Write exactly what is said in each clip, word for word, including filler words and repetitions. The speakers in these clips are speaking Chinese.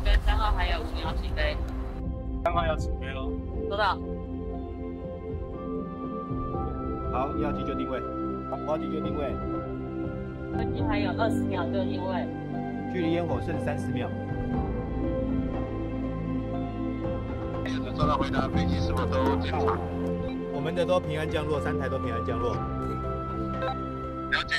跟三号还有五秒起飞。 三号要起飞喽。 收到。 好，一号机就定位。好，五号机就定位。 飞机还有二十秒就定位。 距离烟火剩三十秒。 收到回答，飞机是否都检查？ 我们的都平安降落，三台都平安降落。 了解。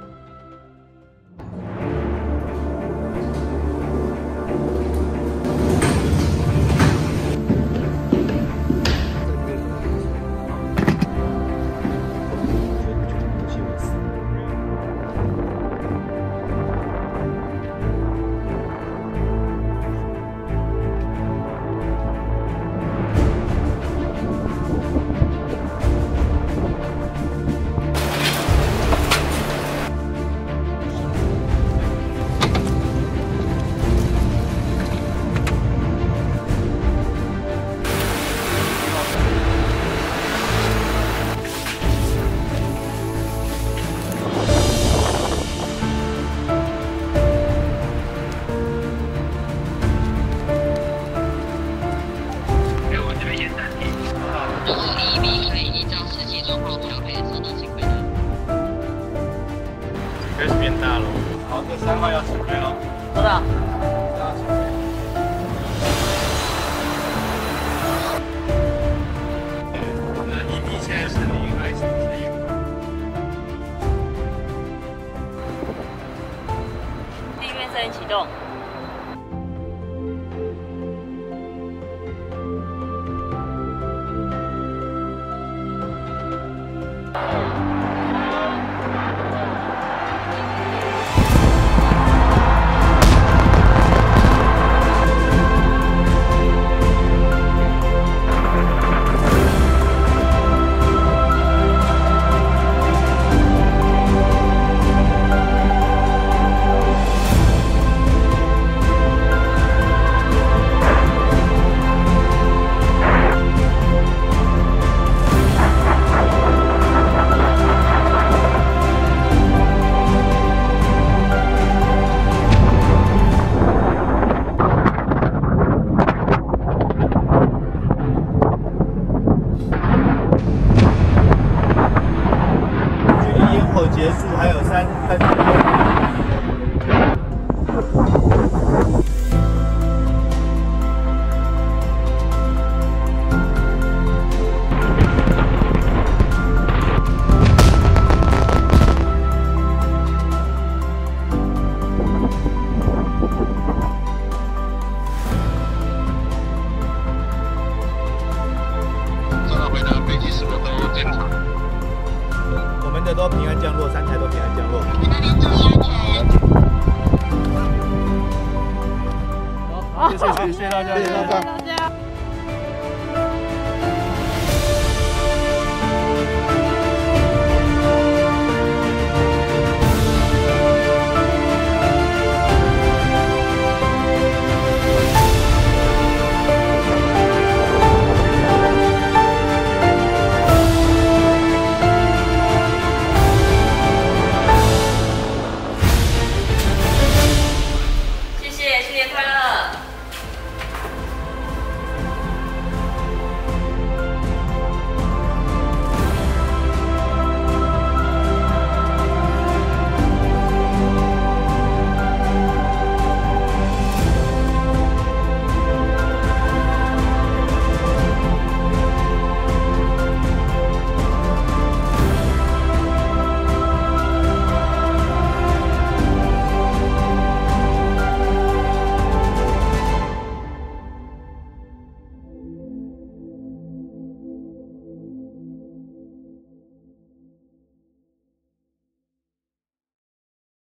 开始变大了。好，这三号要起飞喽。 收到。 三号起飞。那 E P 现在是零还是一？ 地面声音启动。 结束还有三分钟。 收到回答，飞机是否都检查？ 我们的都平安降落，三台都平安降落。 好，谢谢，谢谢大家，谢谢大家。